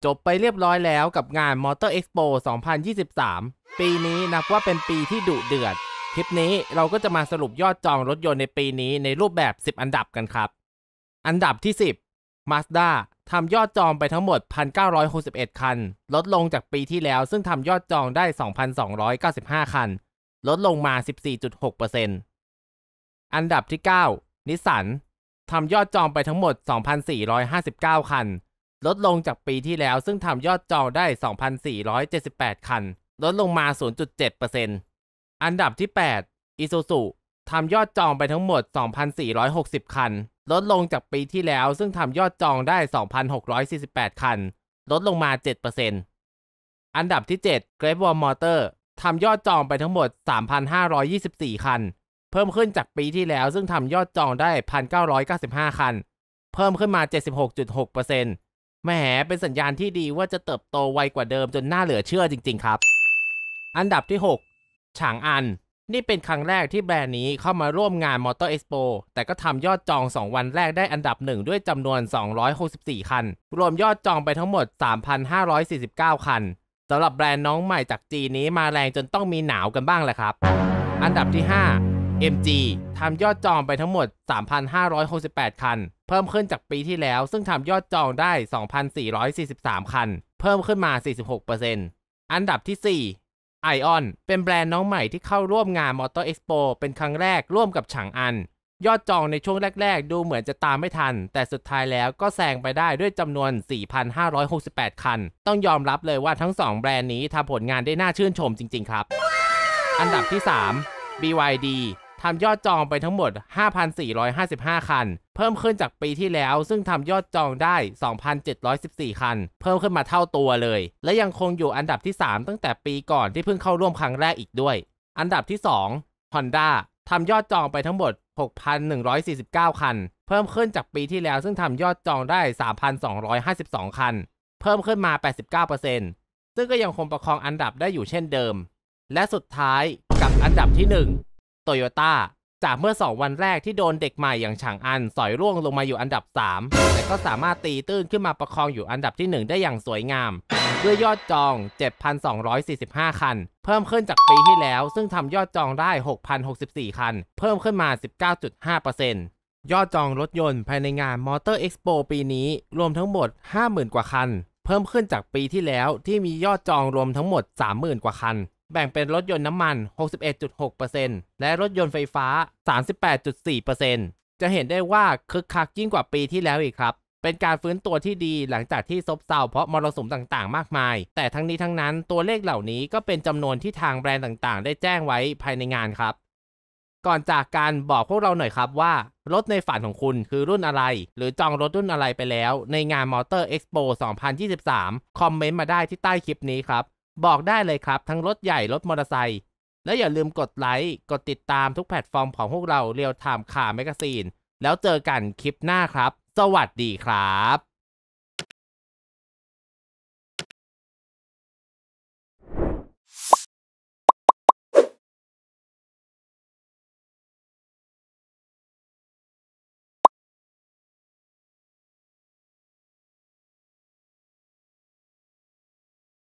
จบไปเรียบร้อยแล้วกับงาน Motor Expo 2023 ปีนี้นับว่าเป็นปีที่ดุเดือดคลิปนี้เราก็จะมาสรุปยอดจองรถยนต์ในปีนี้ในรูปแบบ10อันดับกันครับอันดับที่10 Mazda ทำยอดจองไปทั้งหมด 1,961 คันลดลงจากปีที่แล้วซึ่งทำยอดจองได้ 2,295 คันลดลงมา 14.6% อันดับที่9 Nissan ทำยอดจองไปทั้งหมด 2,459 คันลดลงจากปีที่แล้วซึ่งทำยอดจองได้ 2,478 คันลดลงมา 0.7% อันดับที่8 Isuzu ทำยอดจองไปทั้งหมด 2,460 คันลดลงจากปีที่แล้วซึ่งทำยอดจองได้ 2,648 คันลดลงมา 7% อันดับที่7 Great Wall Motor ทำยอดจองไปทั้งหมด 3,524 คันเพิ่มขึ้นจากปีที่แล้วซึ่งทำยอดจองได้ 1,995 คันเพิ่มขึ้นมา 76.6%แหมเป็นสัญญาณที่ดีว่าจะเติบโตไวกว่าเดิมจนน่าเหลือเชื่อจริงๆครับอันดับที่6ฉางอันนี่เป็นครั้งแรกที่แบรนด์นี้เข้ามาร่วมงาน Motor Expo แต่ก็ทำยอดจอง2วันแรกได้อันดับ1ด้วยจำนวน264คันรวมยอดจองไปทั้งหมด 3,549 คันสำหรับแบรนด์น้องใหม่จากจีนนี้มาแรงจนต้องมีหนาวกันบ้างแหละครับอันดับที่5 MG ทำยอดจองไปทั้งหมด 3,568 คันเพิ่มขึ้นจากปีที่แล้วซึ่งทำยอดจองได้ 2,443 คันเพิ่มขึ้นมา 46% อันดับที่4 ION เป็นแบรนด์น้องใหม่ที่เข้าร่วมงาน Motor Expo เป็นครั้งแรกร่วมกับฉางอันยอดจองในช่วงแรกๆดูเหมือนจะตามไม่ทันแต่สุดท้ายแล้วก็แซงไปได้ด้วยจำนวน 4,568 คันต้องยอมรับเลยว่าทั้ง2แบรนด์นี้ทำผลงานได้น่าชื่นชมจริงๆครับอันดับที่3 BYD ทำยอดจองไปทั้งหมด 5,455 คันเพิ่มขึ้นจากปีที่แล้วซึ่งทำยอดจองได้ 2,714 คันเพิ่มขึ้นมาเท่าตัวเลยและยังคงอยู่อันดับที่3ตั้งแต่ปีก่อนที่เพิ่งเข้าร่วมครั้งแรกอีกด้วยอันดับที่2 Honda ทำยอดจองไปทั้งหมด 6,149 คันเพิ่มขึ้นจากปีที่แล้วซึ่งทำยอดจองได้ 3,252 คันเพิ่มขึ้นมา 89% ซึ่งก็ยังคงประคองอันดับได้อยู่เช่นเดิมและสุดท้ายกับอันดับที่1 Toyota จากเมื่อ2วันแรกที่โดนเด็กใหม่อย่างฉางอันสอยร่วงลงมาอยู่อันดับ3แต่ก็สามารถตีตื้นขึ้นมาประคองอยู่อันดับที่1ได้อย่างสวยงามด้วยยอดจอง 7,245 คันเพิ่มขึ้นจากปีที่แล้วซึ่งทำยอดจองได้ 6,064 คันเพิ่มขึ้นมา 19.5% ยอดจองรถยนต์ภายในงาน Motor Expo ปีนี้รวมทั้งหมด 50,000 กว่าคันเพิ่มขึ้นจากปีที่แล้วที่มียอดจองรวมทั้งหมด 30,000 กว่าคันแบ่งเป็นรถยนต์น้ำมัน 61.6% และรถยนต์ไฟฟ้า 38.4% จะเห็นได้ว่าคึกคักยิ่งกว่าปีที่แล้วอีกครับเป็นการฟื้นตัวที่ดีหลังจากที่ซบเซาเพราะมรสุมต่างๆมากมายแต่ทั้งนี้ทั้งนั้นตัวเลขเหล่านี้ก็เป็นจำนวนที่ทางแบรนด์ต่างๆได้แจ้งไว้ภายในงานครับก่อนจากการบอกพวกเราหน่อยครับว่ารถในฝันของคุณคือรุ่นอะไรหรือจองรถรุ่นอะไรไปแล้วในงาน Motor Expo 2023 คอมเมนต์มาได้ที่ใต้คลิปนี้ครับบอกได้เลยครับทั้งรถใหญ่รถมอเตอร์ไซค์และอย่าลืมกดไลค์กดติดตามทุกแพลตฟอร์มของพวกเราเรียลไทม์คาร์แมกาซีนแล้วเจอกันคลิปหน้าครับสวัสดีครับ